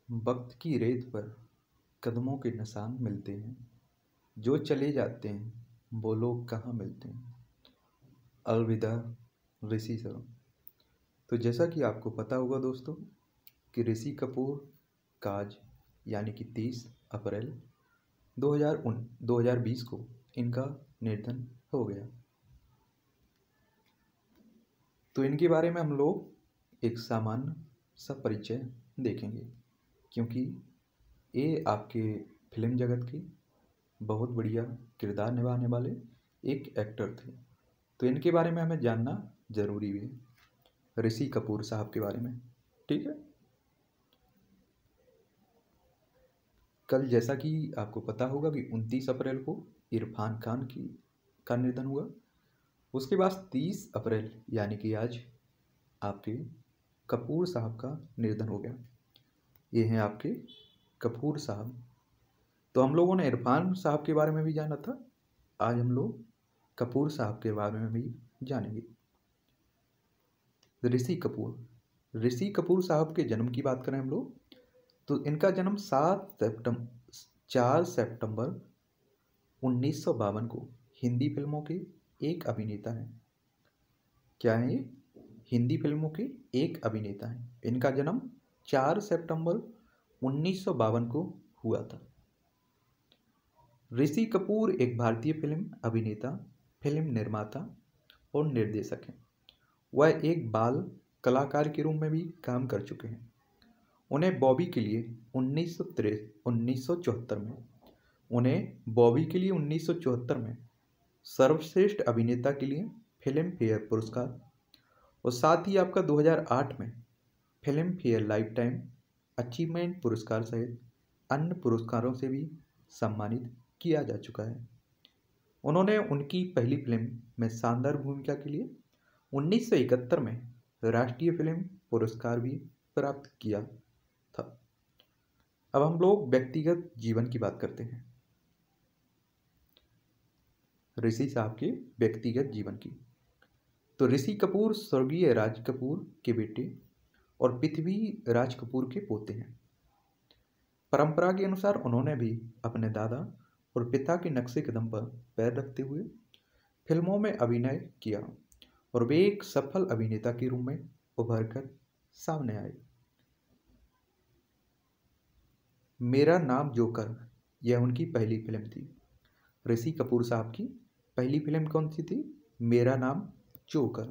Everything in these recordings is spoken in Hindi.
वक्त की रेत पर कदमों के निशान मिलते हैं। जो चले जाते हैं वो लोग कहाँ मिलते हैं। अलविदा ऋषि सर। तो जैसा कि आपको पता होगा दोस्तों कि ऋषि कपूर का आज यानी कि 30 अप्रैल 2020 को इनका निधन हो गया। तो इनके बारे में हम लोग एक सामान्य सा परिचय देखेंगे, क्योंकि ये आपके फिल्म जगत की बहुत बढ़िया किरदार निभाने वाले एक एक्टर थे। तो इनके बारे में हमें जानना जरूरी है, ऋषि कपूर साहब के बारे में। ठीक है। कल जैसा कि आपको पता होगा कि 29 अप्रैल को इरफान खान का निधन हुआ। उसके बाद 30 अप्रैल यानी कि आज आपके कपूर साहब का निधन हो गया। ये हैं आपके कपूर साहब। तो हम लोगों ने इरफान साहब के बारे में भी जाना था, आज हम लोग कपूर साहब के बारे में भी जानेंगे। ऋषि कपूर साहब के जन्म की बात करें हम लोग तो इनका जन्म 4 सितंबर 1952 को हिंदी फिल्मों के एक अभिनेता हैं। क्या है ये? हिंदी फिल्मों के एक अभिनेता हैं। इनका जन्म 4 सितंबर 1952 को हुआ था। ऋषि कपूर एक भारतीय फिल्म अभिनेता, फिल्म निर्माता और निर्देशक हैं। वह एक बाल कलाकार के रूप में भी काम कर चुके हैं। उन्हें बॉबी के लिए 1974 में सर्वश्रेष्ठ अभिनेता के लिए फिल्म फेयर पुरस्कार और साथ ही आपका 2008 में Filmfare lifetime achievement पुरस्कार सहित अन्य पुरस्कारों से भी सम्मानित किया जा चुका है। उन्होंने उनकी पहली फिल्म में शानदार भूमिका के लिए 1971 में राष्ट्रीय फिल्म पुरस्कार भी प्राप्त किया था। अब हम लोग व्यक्तिगत जीवन की बात करते हैं, ऋषि साहब के व्यक्तिगत जीवन की। तो ऋषि कपूर स्वर्गीय राज कपूर के बेटे और पृथ्वी राज कपूर के पोते हैं। परंपरा के अनुसार उन्होंने भी अपने दादा और पिता के नक्शे कदम पर पैर रखते हुए फिल्मों में अभिनय किया और वे एक सफल अभिनेता के रूप में उभर कर सामने आए। मेरा नाम जोकर यह उनकी पहली फिल्म थी। ऋषि कपूर साहब की पहली फिल्म कौन सी थी? मेरा नाम जोकर,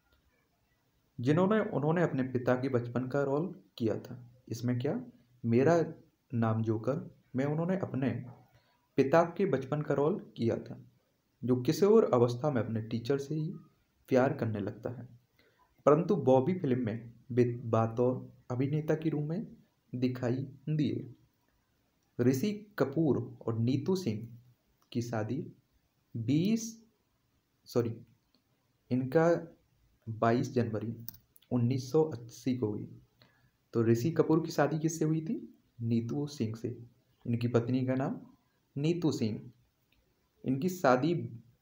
उन्होंने अपने पिता के बचपन का रोल किया था। इसमें क्या, मेरा नाम जोकर में उन्होंने अपने पिता के बचपन का रोल किया था, जो किशोर अवस्था में अपने टीचर से ही प्यार करने लगता है, परंतु बॉबी फिल्म में बतौर अभिनेता के रूप में दिखाई दिए। ऋषि कपूर और नीतू सिंह की शादी 22 जनवरी 1980 को हुई। तो ऋषि कपूर की शादी किससे हुई थी? नीतू सिंह से। इनकी पत्नी का नाम नीतू सिंह। इनकी शादी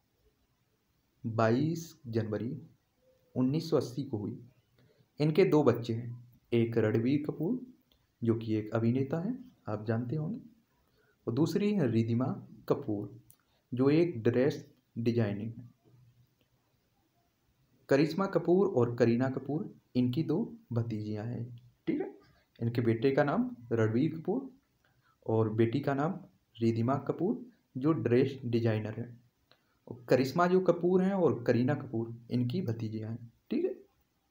22 जनवरी 1980 को हुई। इनके 2 बच्चे हैं, एक रणबीर कपूर जो कि एक अभिनेता हैं, आप जानते होंगे, और दूसरी है रिधिमा कपूर जो एक ड्रेस डिजाइनिंग है। करिश्मा कपूर और करीना कपूर इनकी 2 भतीजियां हैं। ठीक है। इनके बेटे का नाम रणबीर कपूर और बेटी का नाम रिधिमा कपूर जो ड्रेस डिजाइनर है। और करिश्मा जो कपूर हैं और करीना कपूर इनकी भतीजियां हैं। ठीक है।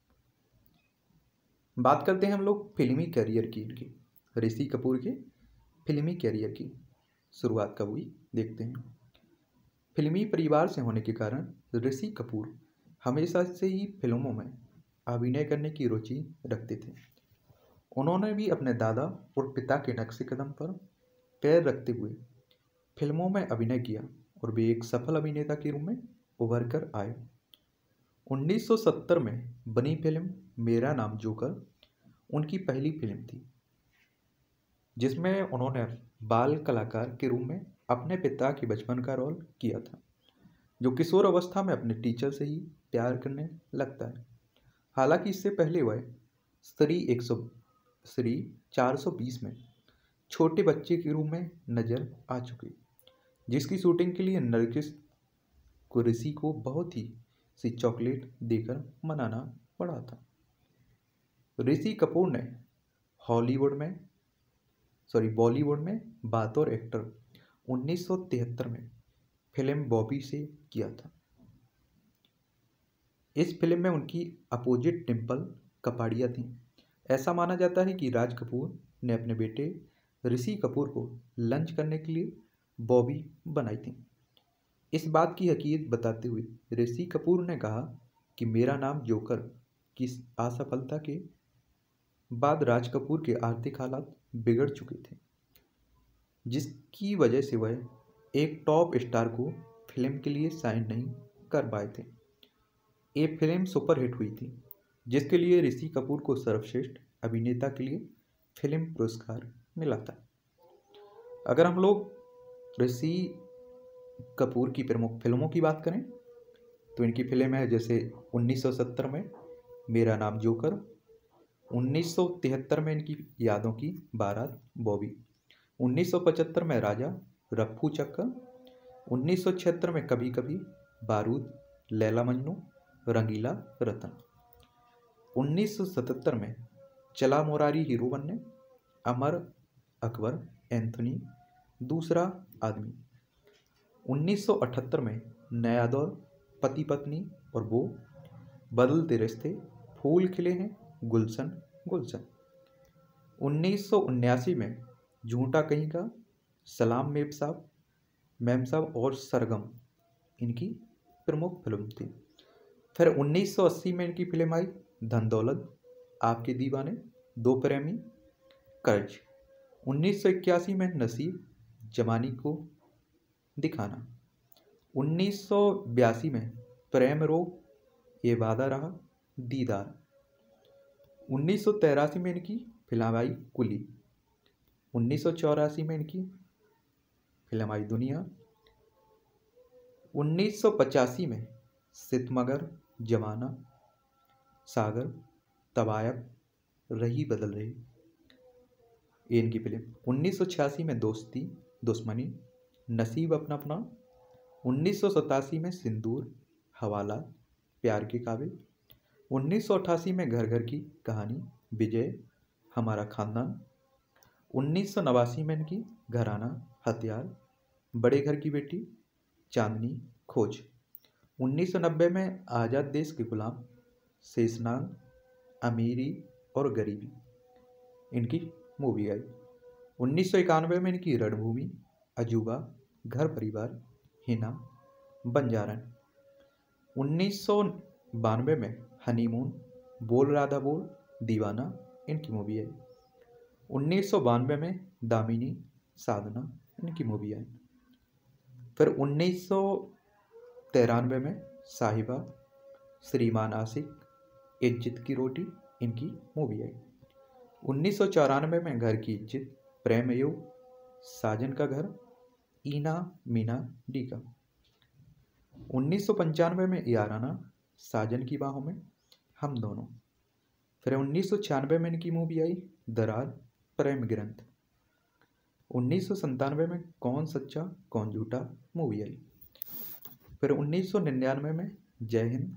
बात करते हैं हम लोग फिल्मी करियर की। इनकी ऋषि कपूर के फिल्मी करियर की शुरुआत कब हुई देखते हैं। फिल्मी परिवार से होने के कारण ऋषि कपूर हमेशा से ही फिल्मों में अभिनय करने की रुचि रखते थे। उन्होंने भी अपने दादा और पिता के नक्शे कदम पर पैर रखते हुए फिल्मों में अभिनय किया और वे एक सफल अभिनेता के रूप में उभर कर आए। 1970 में बनी फिल्म मेरा नाम जोकर उनकी पहली फिल्म थी, जिसमें उन्होंने बाल कलाकार के रूप में अपने पिता के बचपन का रोल किया था, जो किशोर अवस्था में अपने टीचर से ही प्यार करने लगता है। हालांकि इससे पहले वह स्त्री श्री 420 में छोटे बच्चे के रूप में नजर आ चुकी, जिसकी शूटिंग के लिए नरगिस को ऋषि को बहुत ही सी चॉकलेट देकर मनाना पड़ा था। ऋषि कपूर ने बॉलीवुड में बतौर एक्टर 1973 में फिल्म बॉबी से किया था। इस फिल्म में उनकी अपोजिट डिम्पल कपाड़िया थी। ऐसा माना जाता है कि राज कपूर ने अपने बेटे ऋषि कपूर को लंच करने के लिए बॉबी बनाई थी। इस बात की हकीकत बताते हुए ऋषि कपूर ने कहा कि मेरा नाम जोकर की असफलता के बाद राज कपूर के आर्थिक हालात बिगड़ चुके थे, जिसकी वजह से वह एक टॉप स्टार को फिल्म के लिए साइन नहीं कर पाए थे। ये फिल्म सुपरहिट हुई थी, जिसके लिए ऋषि कपूर को सर्वश्रेष्ठ अभिनेता के लिए फिल्म पुरस्कार मिला था। अगर हम लोग ऋषि कपूर की प्रमुख फिल्मों की बात करें तो इनकी फिल्म है जैसे 1970 में मेरा नाम जोकर, 1973 में इनकी यादों की बारात बॉबी, 1975 में राजा रफ्फू चक्कर, 1976 में कभी कभी बारूद, लैला मजनू, रंगीला रतन, 1977 में चला मोरारी हीरो बनने, अमर अकबर एंथोनी दूसरा आदमी, 1978 में नया दौर, पति पत्नी और वो, बदलते रिश्ते, फूल खिले हैं, गुलशन गुलशन, 1979 में झूठा कहीं का, सलाम मेम साहब और सरगम इनकी प्रमुख फिल्म थी। फिर 1980 में इनकी फिल्म आई धन दौलत, आपके दीवाने, दो प्रेमी, कर्ज, 1981 में नसीब, जवानी को दिखाना, 1982 में प्रेम रोग, ये वादा रहा, दीदार, 1983 में इनकी फिल्म आई कुली, 1984 में इनकी फिल्म आई दुनिया, 1985 में सितमगर, जमाना, सागर, तवायब, रही बदल रही, ये इनकी फिल्म, 1986 में दोस्ती दुश्मनी, नसीब अपना अपना, 1987 में सिंदूर, हवाला, प्यार के काबिल, 1988 में घर घर की कहानी, विजय, हमारा खानदान, 1989 में इनकी घराना, हथियार, बड़े घर की बेटी, चांदनी, खोज, 1990 में आज़ाद देश के गुलाम, शेषनाग, अमीरी और गरीबी इनकी मूवी आई, 1991 में इनकी रणभूमि, अजूबा, घर परिवार, हिना, बंजारन, 1992 में हनीमून, बोल राधा बोल, दीवाना इनकी मूवी आई, 1992 में दामिनी, साधना इनकी मूवी आई। फिर 1993 में साहिबा, श्रीमान आशिक, इज्जत की रोटी इनकी मूवी आई, 1994 में घर की इज्जत, प्रेम योग, साजन का घर, ईना मीना डीका, 1995 में याराना, साजन की बाहों में, हम दोनों। फिर 1996 में इनकी मूवी आई दरार, प्रेम ग्रंथ, 1997 में कौन सच्चा कौन झूठा मूवी आई। फिर 1999 में जय हिंद,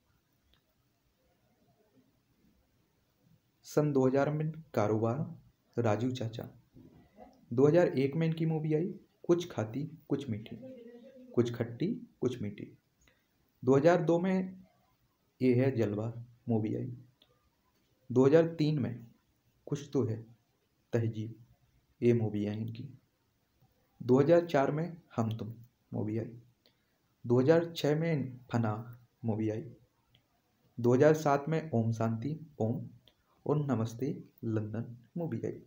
सन 2000 में कारोबार, राजू चाचा, 2001 में इनकी मूवी आई कुछ खाती कुछ मीठी, कुछ खट्टी कुछ मीठी, 2002 में ये है जलवा मूवी आई, 2003 में कुछ तो है तहजीब ये मूवी आई इनकी, 2004 में हम तुम मूवी आई, 2006 में फना मूवी आई, 2007 में ओम शांति ओम और नमस्ते लंदन मूवी आई,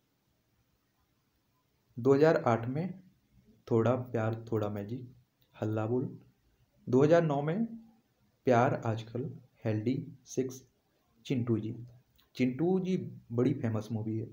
2008 में थोड़ा प्यार थोड़ा मैजिक, हल्ला बोल, 2009 में प्यार आजकल, हेल्दी 6, चिंटू जी बड़ी फेमस मूवी है,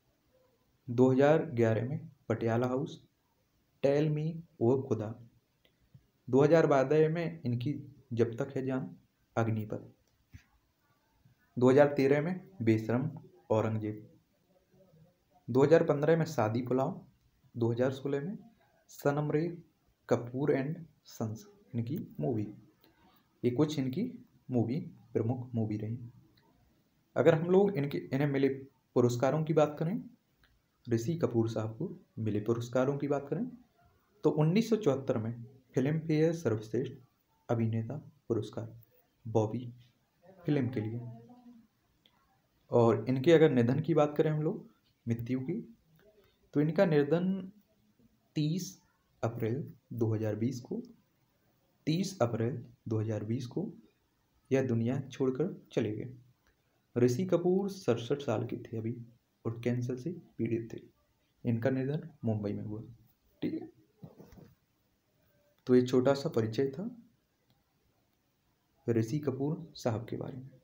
2011 में Patiala house, tell me O Khuda, 2012 में इनकी जब तक है जान, अग्निपथ, 2013 में बेशरम, औरंगजेब। 2015 में शादी पुलाव। 2016 में सनम रे कपूर एंड सन्स इनकी मूवी। ये कुछ इनकी मूवी प्रमुख मूवी रही। अगर हम लोग इन्हें मिले पुरस्कारों की बात करें, ऋषि कपूर साहब को मिले पुरस्कारों की बात करें तो 1974 में फिल्म फेयर सर्वश्रेष्ठ अभिनेता पुरस्कार बॉबी फिल्म के लिए। और इनके अगर निधन की बात करें हम लोग मृत्यु की, तो इनका निधन 30 अप्रैल 2020 को 30 अप्रैल 2020 को यह दुनिया छोड़कर चले गए। ऋषि कपूर 67 साल के थे अभी और कैंसर से पीड़ित थे। इनका निधन मुंबई में हुआ। ठीक है, तो ये छोटा सा परिचय था ऋषि कपूर साहब के बारे में।